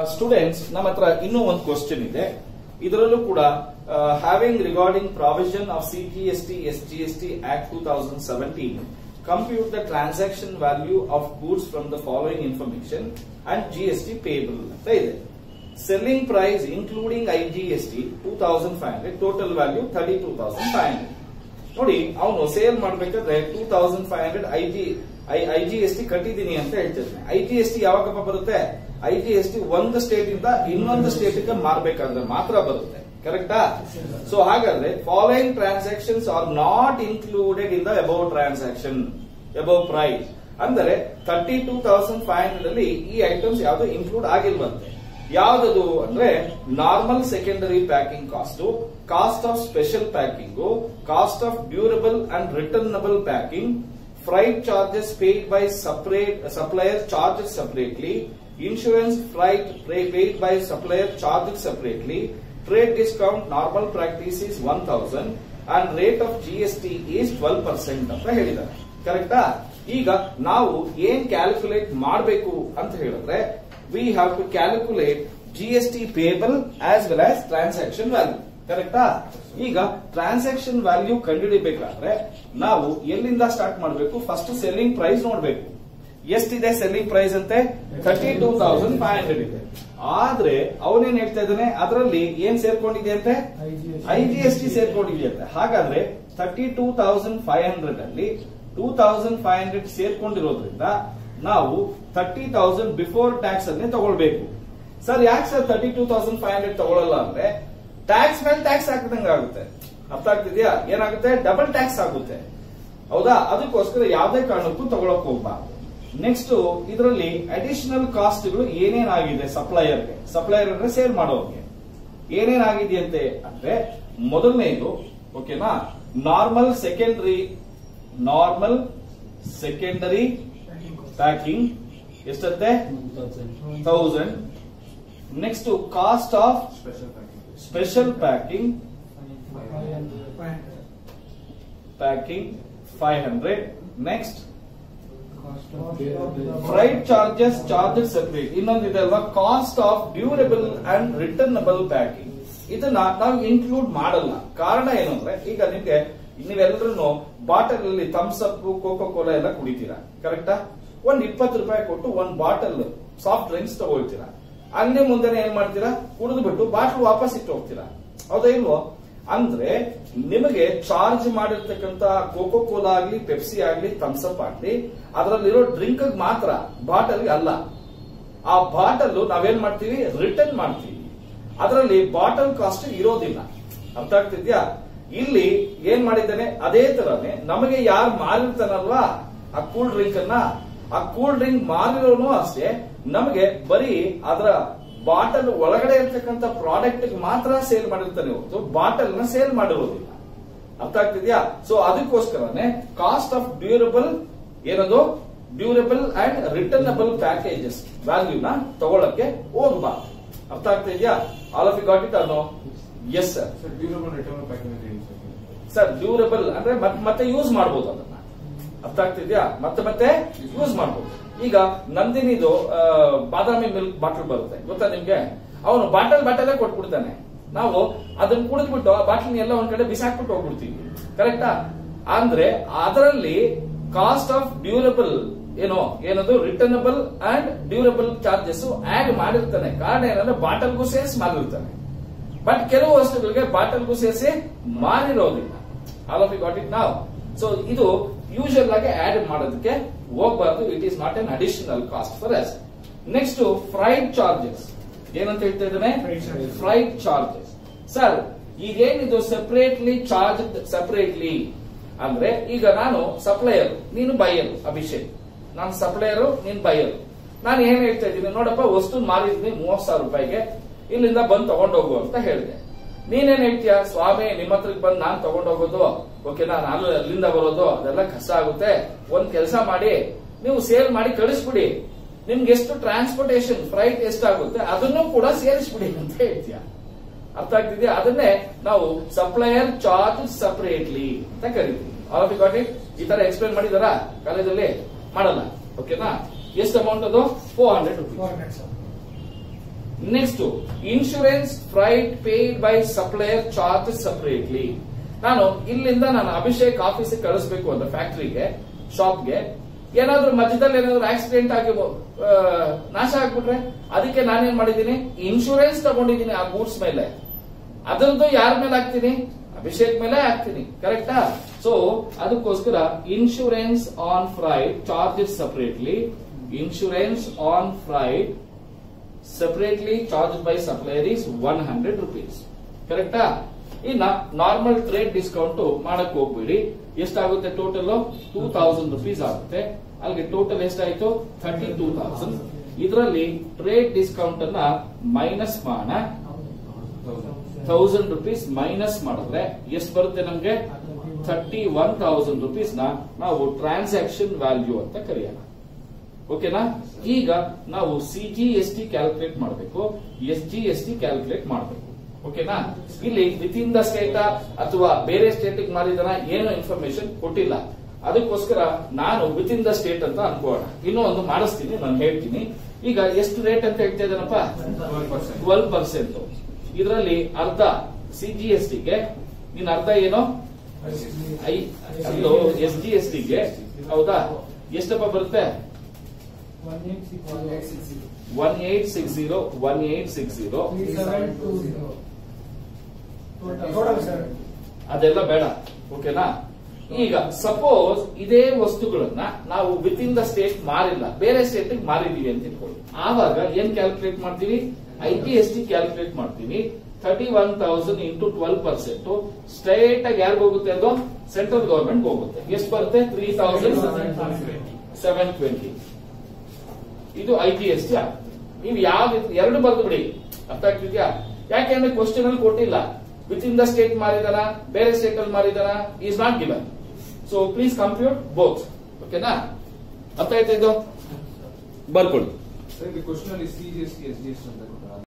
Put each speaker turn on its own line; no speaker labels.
Students, ನಮ್ಮ ಹತ್ರ ಇನ್ನೂ ಒಂದು ಕ್ವಶನ್ ಇದೆ. ಇದರಲ್ಲೂ ಕೂಡ having regarding provision of CGST SGST act 2017 compute the transaction value of goods from the following information and GST payable ಅಂತ ಇದೆ. Selling price including IGST 2500, total value 32,500. ನೋಡಿ, ಅವನು ಸೇಲ್ ಮಾಡಬೇಕಾದ್ರೆ 2500 ಐಜಿಎಸ್ಟಿ ಕಟ್ಟಿದೀನಿ ಅಂತ ಹೇಳ್ತಿದ್ದಾನೆ. ಐಜಿಎಸ್ಟಿ ಯಾವಾಗಪ್ಪ ಬರುತ್ತೆ? ಐಜಿಎಸ್ಟಿ ಒಂದು ಸ್ಟೇಟ್ ಇಂದ ಇನ್ನೊಂದು ಸ್ಟೇಟ್ ಗೆ ಮಾರಬೇಕಾದ್ರೆ ಮಾತ್ರ ಬರುತ್ತೆ. ಕರೆಕ್ಟಾ? ಸೊ ಹಾಗಾದ್ರೆ following transactions are not included in the above transaction above price. ಅಂದರೆ 32,500 ಅಲ್ಲಿ ಈ ಐಟಮ್ಸ್ ಯಾವ್ದು ಇನ್ಕ್ಲೂಡ್ ಆಗಿಲ್ವಂತೆ. ಯಾವ್ದದು ಅಂದ್ರೆ normal secondary packing cost, cost of special packing, cost of durable and returnable packing, freight charges paid by supplier charged separately, insurance freight paid by supplier charged separately, trade discount normal practice is 1,000 and rate of GST is 12% ಅಂತ ಹೇಳಿದ್ದಾರೆ. ಕರೆಕ್ಟಾ? ಈಗ ನಾವು ಏನ್ calculate ಮಾಡಬೇಕು ಅಂತ ಹೇಳಿದ್ರೆ we have to calculate GST payable as well as transaction value. ಕರೆಕ್ಟಾ? ಈಗ ಟ್ರಾನ್ಸಾಕ್ಷನ್ ವ್ಯಾಲ್ಯೂ ಕಂಡುಹಿಡಿಬೇಕಾದ್ರೆ ನಾವು ಎಲ್ಲಿಂದ ಸ್ಟಾರ್ಟ್ ಮಾಡಬೇಕು? ಫಸ್ಟ್ ಸೆಲ್ಲಿಂಗ್ ಪ್ರೈಸ್ ನೋಡಬೇಕು. ಎಷ್ಟಿದೆ ಸೆಲ್ಲಿಂಗ್ ಪ್ರೈಸ್ ಅಂತೆ? 32,500 ಇದೆ. ಆದ್ರೆ ಅವನೇನ್ ಹೇಳ್ತಾ ಇದ್ದಾನೆ, ಅದರಲ್ಲಿ ಏನ್ ಸೇರ್ಕೊಂಡಿದೆ ಅಂತೆ? ಐಜಿಎಸ್ಟಿ ಸೇರ್ಕೊಂಡಿದೆಯಂತೆ. ಹಾಗಾದ್ರೆ 32,500 ಅಲ್ಲಿ 2,500 ಸೇರ್ಕೊಂಡಿರೋದ್ರಿಂದ ನಾವು 30,000 ಬಿಫೋರ್ ಟ್ಯಾಕ್ಸ್ ಅನ್ನೇ ತಗೊಳ್ಬೇಕು. ಸರ್, ಯಾಕೆ ಸರ್ 32,500 ತಗೊಳ್ಳಲ್ಲ ಅಂದ್ರೆ ಟ್ಯಾಕ್ಸ್ ಮೇಲೆ ಟ್ಯಾಕ್ಸ್ ಹಾಕಿದಂಗ ಆಗುತ್ತೆ. ಅರ್ಥ ಆಗ್ತಿದ್ಯಾ? ಏನಾಗುತ್ತೆ? ಡಬಲ್ ಟ್ಯಾಕ್ಸ್ ಆಗುತ್ತೆ. ಹೌದಾ? ಅದಕ್ಕೋಸ್ಕರ ಯಾವುದೇ ಕಾರಣಕ್ಕೂ ತಗೊಳಕ್ ಹೋಗ್ಬಾರ್ದು. ನೆಕ್ಸ್ಟ್, ಇದರಲ್ಲಿ ಅಡಿಷನಲ್ ಕಾಸ್ಟ್ಗಳು ಏನೇನಾಗಿದೆ ಸಪ್ಲೈಯರ್ಗೆ, ಸಪ್ಲೈಯರ್ ಅಂದ್ರೆ ಸೇಲ್ ಮಾಡೋರಿಗೆ ಏನೇನಾಗಿದೆಯಂತೆ ಅಂದ್ರೆ, ಮೊದಲನೇದು ಓಕೆನಾ, ನಾರ್ಮಲ್ ಸೆಕೆಂಡರಿ ಪ್ಯಾಕಿಂಗ್ ಎಷ್ಟಂತೆ? 1,000. Next, cost of special packing 500. Next, freight charges separate. ಇನ್ನೊಂದಿದೆ ಅಲ್ವಾ, cost of durable and returnable packing. ಇದನ್ನ ನಾವು ಇನ್ಕ್ಲೂಡ್ ಮಾಡಲ್ಲ. ಕಾರಣ ಏನು ಅಂದ್ರೆ, ಈಗ ನಿಮ್ಗೆ ನೀವೆಲ್ಲರೂ ಬಾಟಲ್ ಅಲ್ಲಿ ಥಮ್ಸ್ ಅಪ್, ಕೋಕೋ ಕೋಲಾ ಎಲ್ಲ ಕುಡಿತೀರಾ. ಕರೆಕ್ಟಾ? ಒಂದ್ 20 ರೂಪಾಯಿ ಕೊಟ್ಟು ಒಂದ್ ಬಾಟಲ್ ಸಾಫ್ಟ್ ಡ್ರಿಂಕ್ಸ್ ತಗೊಳ್ತೀರಾ. ಅಲ್ಲಿ ಮುಂದೆನೆ ಏನ್ ಮಾಡ್ತೀರಾ? ಕುಡಿದು ಬಿಟ್ಟು ಬಾಟಲ್ ವಾಪಸ್ ಇಟ್ಟು ಹೋಗ್ತೀರಾ. ಹೌದಾ ಇಲ್ವೋ? ಅಂದ್ರೆ ನಿಮಗೆ ಚಾರ್ಜ್ ಮಾಡಿರ್ತಕ್ಕಂತ ಕೋಕೋ ಕೋಲಾ ಆಗ್ಲಿ, ಪೆಪ್ಸಿ ಆಗ್ಲಿ, ಥಮ್ಸ್ ಅಪ್ ಆಗ್ಲಿ, ಅದರಲ್ಲಿರೋ ಡ್ರಿಂಕ್ ಮಾತ್ರ, ಬಾಟಲ್ಗೆ ಅಲ್ಲ. ಆ ಬಾಟಲ್ ನಾವೇನ್ ಮಾಡ್ತೀವಿ? ರಿಟರ್ನ್ ಮಾಡ್ತೀವಿ. ಅದರಲ್ಲಿ ಬಾಟಲ್ ಕಾಸ್ಟ್ ಇರೋದಿಲ್ಲ. ಅರ್ಥ ಆಗ್ತಿದ್ಯಾ? ಇಲ್ಲಿ ಏನ್ ಮಾಡಿದ್ದಾನೆ, ಅದೇ ತರನೇ ನಮಗೆ ಯಾರು ಮಾರಿರ್ತಾನಲ್ವಾ ಆ ಕೂಲ್ ಡ್ರಿಂಕ್ ಅನ್ನ, ಆ ಕೂಲ್ ಡ್ರಿಂಕ್ ಮಾರಿರೋನು ಅಷ್ಟೇ ನಮಗೆ ಬರೀ ಅದರ ಬಾಟಲ್ ಒಳಗಡೆ ಇರ್ತಕ್ಕಂಥ ಪ್ರಾಡಕ್ಟ್ ಮಾತ್ರ ಸೇಲ್ ಮಾಡಿರ್ತಾನೆ ಹೊರತು ಬಾಟಲ್ ನ ಸೇಲ್ ಮಾಡಿರೋದಿಲ್ಲ. ಅರ್ಥ ಆಗ್ತಿದ್ಯಾ? ಸೊ ಅದಕ್ಕೋಸ್ಕರನೇ ಕಾಸ್ಟ್ ಆಫ್ ಡ್ಯೂರಬಲ್ ಏನದು, ಡ್ಯೂರಬಲ್ ಅಂಡ್ ರಿಟರ್ನಬಲ್ ಪ್ಯಾಕೇಜಸ್ ವ್ಯಾಲ್ಯೂನ ತಗೊಳಕ್ಕೆ ಹೋಗಬಾರ್ದು. ಅರ್ಥ ಆಗ್ತಿದ್ಯಾ? All of you got it ಅನ್ನೋ? Yes sir.
Durable returnable package
sir, durable ಅಂದ್ರೆ ಮತ್ತೆ ಯೂಸ್ ಮಾಡಬಹುದು ಅದನ್ನ. ಅರ್ಥ ಆಗ್ತಿದ್ಯಾ? ಮತ್ತೆ ಯೂಸ್ ಮಾಡಬಹುದು. ಈಗ ನಂದಿನಿದು ಬಾದಾಮಿ ಮಿಲ್ಕ್ ಬಾಟಲ್ ಬರುತ್ತೆ, ಗೊತ್ತಾ ನಿಮ್ಗೆ? ಅವನು ಬಾಟಲ್ ಕೊಟ್ಬಿಡ್ತಾನೆ. ನಾವು ಅದನ್ನ ಕುಡಿದ್ಬಿಟ್ಟು ಆ ಬಾಟಲ್ ಎಲ್ಲ ಒಂದ್ ಕಡೆ ಬಿಸಾಕ್ಬಿಟ್ಟು ಹೋಗ್ಬಿಡ್ತೀವಿ. ಕರೆಕ್ಟಾ? ಅಂದ್ರೆ ಅದರಲ್ಲಿ ಕಾಸ್ಟ್ ಆಫ್ ಡ್ಯೂರಬಲ್ ಏನದು returnable and durable charges add ಮಾಡಿರ್ತಾನೆ. ಕಾರಣ ಏನಂದ್ರೆ ಬಾಟಲ್ಗೂ ಸೇರಿಸಿ ಮಾರಿರ್ತಾನೆ. ಬಟ್ ಕೆಲವು ವಸ್ತುಗಳಿಗೆ ಬಾಟಲ್ಗೂ ಸೇರಿಸಿ ಮಾರಿರೋದಿಲ್ಲ. All of you got it ನಾವ್? ಸೊ ಇದು ಯೂಶುವಲ್ ಆಗಿ ಆಡ್ ಮಾಡೋದಕ್ಕೆ ಹೋಗಬಾರ್ದು. It is not an additional cost for us. Next, freight charges. ಏನಂತ ಹೇಳ್ತಾ ಇದ್ದಾನೆ? Freight charges. ಸರ್, ಇದೇನಿದು ಸೆಪರೇಟ್ಲಿ ಚಾರ್ಜ್ ಸೆಪರೇಟ್ಲಿ ಅಂದ್ರೆ, ಈಗ ನಾನು ಸಪ್ಲೈಯರ್, ನೀನು ಬೈಯರು. ಅಭಿಷೇಕ್, ನಾನು ಸಪ್ಲೈಯರು, ನೀನು ಬೈಯರು. ನಾನು ಏನ್ ಹೇಳ್ತಾ ಇದ್ದೀನಿ, ನೋಡಪ್ಪ ವಸ್ತು ಮಾರಿದ್ನಿ 30,000 ರೂಪಾಯಿಗೆ, ಇಲ್ಲಿಂದ ಬಂದು ತಗೊಂಡೋಗು ಅಂತ ಹೇಳಿದೆ. ನೀನೇನ್ ಹೇಳ್ತೀಯ? ಸ್ವಾಮಿ, ನಿಮ್ಮ ಹತ್ರಕ್ಕೆ ಬಂದು ನಾನ್ ತಗೊಂಡೋಗೋದು ಓಕೆನಾ, ನಾನು ಅಲ್ಲಿಂದ ಬರೋದು ಅದೆಲ್ಲ ಕಷ್ಟ ಆಗುತ್ತೆ. ಒಂದ್ ಕೆಲಸ ಮಾಡಿ, ನೀವು ಸೇಲ್ ಮಾಡಿ ಕಳಿಸ್ಬಿಡಿ. ನಿಮ್ಗೆ ಎಷ್ಟು ಟ್ರಾನ್ಸ್ಪೋರ್ಟೇಷನ್ ಫ್ರೈಟ್ ಎಷ್ಟಾಗುತ್ತೆ ಅದನ್ನು ಕೂಡ ಸೇರಿಸ್ಬಿಡಿ ಅಂತ ಹೇಳ್ತೀಯ. ಅರ್ಥ ಆಗ್ತಿದ್ಯಾ? ಅದನ್ನೇ ನಾವು ಸಪ್ಲೈಯರ್ ಚಾರ್ಜ್ ಸಪರೇಟ್ಲಿ ಅಂತ ಕರಿತೀವಿ. All of you got it? ಈ ತರ ಎಕ್ಸ್ಪ್ಲೇನ್ ಮಾಡಿದಾರ ಕಾಲೇಜಲ್ಲಿ? ಮಾಡಲ್ಲ. ಓಕೆನಾ? ಎಷ್ಟು ಅಮೌಂಟ್ ಅದು? 400 rupees. Next insurance freight paid by supplier charge separately. ನಾನು ಇಲ್ಲಿಂದ ಅಭಿಷೇಕ್ ಆಫೀಸ್ ಕಳಿಸ್ಬೇಕು ಅಂದ್ರೆ ಫ್ಯಾಕ್ಟರಿಗೆ, ಶಾಪ್ಗೆ, ಏನಾದ್ರೂ ಮಧ್ಯದಲ್ಲಿ ಏನಾದ್ರು ಆಕ್ಸಿಡೆಂಟ್ ಆಗಿ ನಾಶ ಆಗ್ಬಿಟ್ರೆ ಅದಕ್ಕೆ ನಾನೇನ್ ಮಾಡಿದೀನಿ, ಇನ್ಶೂರೆನ್ಸ್ ತಗೊಂಡಿದ್ದೀನಿ ಆ ಗೂಡ್ಸ್ ಮೇಲೆ. ಅದ್ರದ್ದು ಯಾರ ಮೇಲೆ ಹಾಕ್ತೀನಿ, ಅಭಿಷೇಕ್ ಮೇಲೆ ಹಾಕ್ತೀನಿ. ಕರೆಕ್ಟಾ? ಸೊ ಅದಕ್ಕೋಸ್ಕರ insurance on freight charges separately, insurance on freight separately charge by supplier is 100 rupees. ಕರೆಕ್ಟಾ? ಇನ್ನ ನಾರ್ಮಲ್ ಟ್ರೇಡ್ ಡಿಸ್ಕೌಂಟ್ ಮಾಡಕ್ ಹೋಗ್ಬೇಡಿ. ಎಷ್ಟಾಗುತ್ತೆ ಟೋಟಲ್? 2000 rupees ಆಗುತ್ತೆ. ಅಲ್ಲಿಗೆ ಟೋಟಲ್ ಎಷ್ಟಾಯ್ತು? 32,000. ಇದರಲ್ಲಿ ಟ್ರೇಡ್ ಡಿಸ್ಕೌಂಟ್ ಅನ್ನ ಮೈನಸ್ ಮಾಡೋಣ. 1000 rupees ಮೈನಸ್ ಮಾಡಿದ್ರೆ ಎಷ್ಟು ಬರುತ್ತೆ ನಮ್ಗೆ? 31,000 rupees ನ ನಾವು ಟ್ರಾನ್ಸಾಕ್ಷನ್ ವ್ಯಾಲ್ಯೂ ಅಂತ ಕರೆಯೋಣ. ಓಕೆನಾ? ಈಗ ನಾವು CGST ಕ್ಯಾಲ್ಕುಲೇಟ್ ಮಾಡಬೇಕು, SGST ಕ್ಯಾಲ್ಕುಲೇಟ್ ಮಾಡಬೇಕು. ಓಕೆನಾ? ಇಲ್ಲಿ ವಿತ್ ಇನ್ ದ ಸ್ಟೇಟ್ ಅಥವಾ ಬೇರೆ ಸ್ಟೇಟ್ ಮಾರಿದನ ಏನು ಇನ್ಫಾರ್ಮೇಶನ್ ಕೊಟ್ಟಿಲ್ಲ. ಅದಕ್ಕೋಸ್ಕರ ನಾನು ವಿತ್ ಇನ್ ದ ಸ್ಟೇಟ್ ಅಂತ ಅನ್ಕೋಣ. ಇನ್ನೂ ಒಂದು ಮಾಡಿಸ್ತೀನಿ, ನಾನು ಹೇಳ್ತೀನಿ. ಈಗ ಎಷ್ಟು ರೇಟ್ ಅಂತ ಹೇಳ್ತಾ ಇದ್ದಾನಪ್ಪ? 12%. ಇದರಲ್ಲಿ ಅರ್ಧ CGSTಗೆ, ನಿನ್ನ ಅರ್ಧ ಏನು? SGSTಗೆ ಹೌದಾ? ಎಷ್ಟಪ್ಪ ಬರುತ್ತೆ? 1860 ಅದೆಲ್ಲ ಬೇಡ. ಓಕೆನಾ? ಈಗ ಸಪೋಸ್ ಇದೇ ವಸ್ತುಗಳನ್ನ ನಾವು ವಿತ್ ಇನ್ ದ ಸ್ಟೇಟ್ ಮಾರಿಲ್ಲ, ಬೇರೆ ಸ್ಟೇಟ್ ಮಾರಿದೀವಿ ಅಂತ ಇಟ್ಕೊಳ್ಳಿ. ಆವಾಗ ಏನ್ ಕ್ಯಾಲ್ಕುಲೇಟ್ ಮಾಡ್ತೀವಿ? IGST ಕ್ಯಾಲ್ಕುಲೇಟ್ ಮಾಡ್ತೀವಿ. 31,000 ಇಂಟು 12% ಸ್ಟ್ರೈಟ್ ಆಗಿ ಯಾರಿಗ ಹೋಗುತ್ತೆ? ಅದು ಸೆಂಟ್ರಲ್ ಗವರ್ಮೆಂಟ್ ಹೋಗುತ್ತೆ. ಎಷ್ಟು ಬರುತ್ತೆ? 3,720. ಇದು IGST. ನೀವು ಯಾವ ಎರಡು ಬರೆದು ಬಿಡಿ. ಅರ್ಥ ಆಗ್ತಿದ್ಯಾ? ಯಾಕೆಂದ್ರೆ ಕ್ವಶನ್ ಅಲ್ಲಿ ಕೊಟ್ಟಿಲ್ಲ. ವಿತ್ ಇನ್ ದ ಸ್ಟೇಟ್ ಮಾರಿದಾನ, ಬೇರೆ ಸ್ಟೇಟ್ ಅಲ್ಲಿ ಮಾರಿದಾನ, is not given. So please compute both. ಓಕೆನಾ? ಅರ್ಥ ಆಯ್ತಾ? ಇದು ಬರ್ಕೊಳ್ಳಿ.
ಕ್ವಶನ್ ಅಲ್ಲಿ CGST SGST ಅಂತ